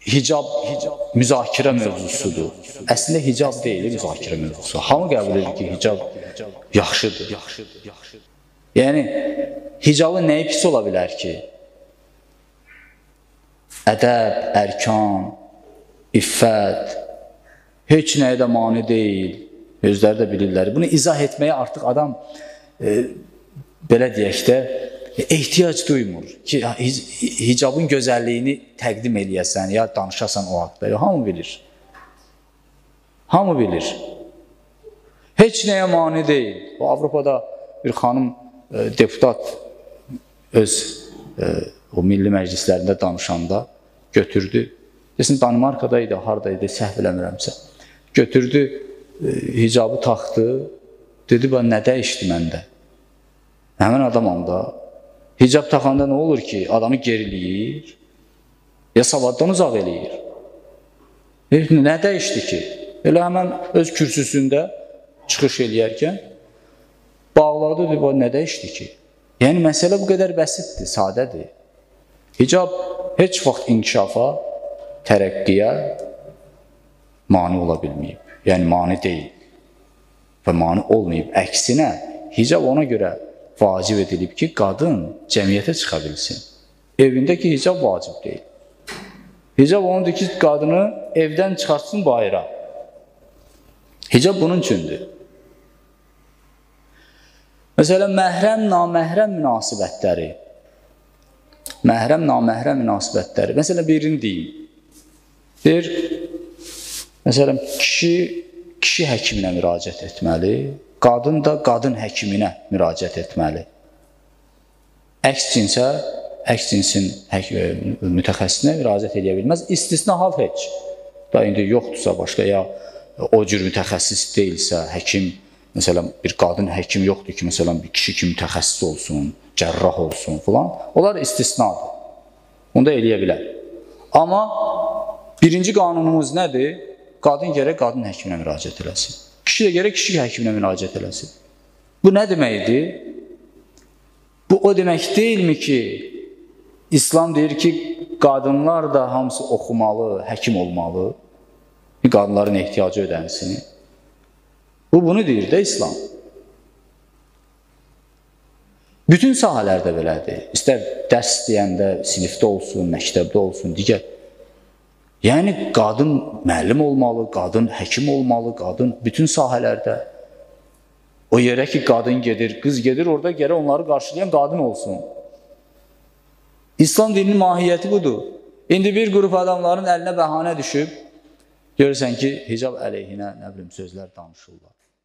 hicab müzakirə mövzusudur. Əslində hicab deyil, müzakirə mövzusu. Hamı qəbul edir ki, hicab yaxşıdır. Yəni, hicabın nəyi pis ola bilər ki? Ədəb, ərkan, iffət, heç nəyə də mani deyil. Özləri də bilirlər. Bunu izah etməyə artıq adam, belə deyək də, ehtiyac duymur ki, hicabın gözəlliyini təqdim eləyəsən, ya danışasan o haqda. Hamı bilir. Hamı bilir. Heç nəyə mani deyil. Avropada bir xanım deputat öz o milli məclislərində danışanda götürdü. Desin, Danimarkadaydı, haradaydı, səhv eləmirəmsə. Götürdü, hicabı taxdı, dedi, nə dəyişdi məndə? Həmən adamam da. Hicab taxanda nə olur ki, adamı geriliyir, ya savaddan uzaq eləyir. Nə dəyişdi ki? Elə həmən öz kürsüsündə çıxış eləyərkən bağladı, nə dəyişdi ki? Yəni, məsələ bu qədər bəsitdir, sadədir. Hicab heç vaxt inkişafa, tərəqqiyə mani ola bilməyib. Yəni, mani deyil və mani olmayıb. Əksinə, hicab ona görə vacib edilib ki, qadın cəmiyyətə çıxa bilsin. Evindəki hicab vacib deyil. Hicab onundur ki, qadını evdən çıxartsın bayıra. Hicab bunun üçündür. Məsələn, məhrəm-naməhrəm münasibətləri. Məhrəm-naməhrəm münasibətləri. Məsələn, birini deyim. Məsələn, kişi həkiminə müraciət etməli, qadın da qadın həkiminə müraciət etməli. Əks cinsə, əks cinsin mütəxəssisinə müraciət edə bilməz. İstisna hal heç. Da indi yoxdursa başqa, ya o cür mütəxəssis deyilsə, həkim, məsələn, bir qadın həkim yoxdur ki, məsələn, bir kişi ki, mütəxəssis olsun, cərrah olsun filan. Onlar istisnadır. Onu da eləyə bilər. Amma birinci qanunumuz nədir? Qadın gərək qadın həkiminə müraciət eləsin. Kişi də gərək kişi həkiminə müraciət eləsin. Bu nə deməkdir? Bu o demək deyilmi ki, İslam deyir ki, qadınlar da hamısı oxumalı, həkim olmalı, qadınların ehtiyacı ödənsin. Bu bunu deyir də İslam. Bütün sahələrdə belədir. İstər dərs deyəndə, sinifdə olsun, məktəbdə olsun, digər. Yəni, qadın müəllim olmalı, qadın həkim olmalı, qadın bütün sahələrdə. O yerə ki, qadın gedir, qız gedir, orada gərək onları qarşılayan qadın olsun. İslam dininin mahiyyəti budur. İndi bir qrup adamların əlinə bəhanə düşüb, görürsən ki, hicab əleyhinə, nə bilim, sözlər danışırlar.